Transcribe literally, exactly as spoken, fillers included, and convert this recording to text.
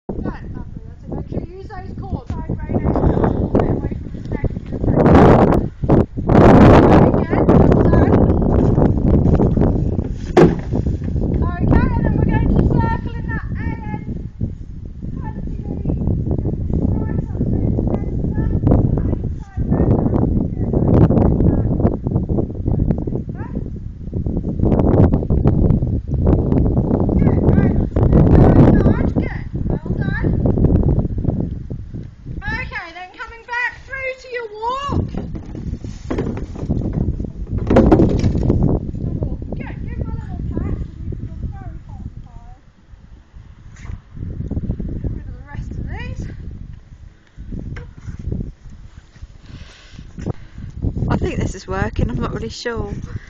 Right, lovely. That's it. Make sure you use those cords. Side radii a little bit away from his neck and your throat. Again, well done. Okay, and then we're going to circle in that A end. Kind of the right up to the centre. And side I think this is working, I'm not really sure.